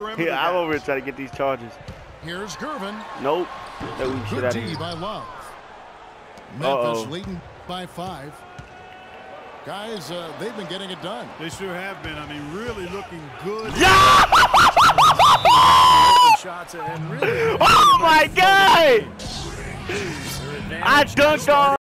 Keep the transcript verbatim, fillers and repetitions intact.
Here, I'm over here trying to get these charges. Here's Gervin. Nope. That we should Good have. D by Love. Memphis Uh-oh. leading by five. Guys, uh, they've been getting it done. They sure have been. I mean, really looking good. Yeah! Shots and really Oh my God! I dunked on.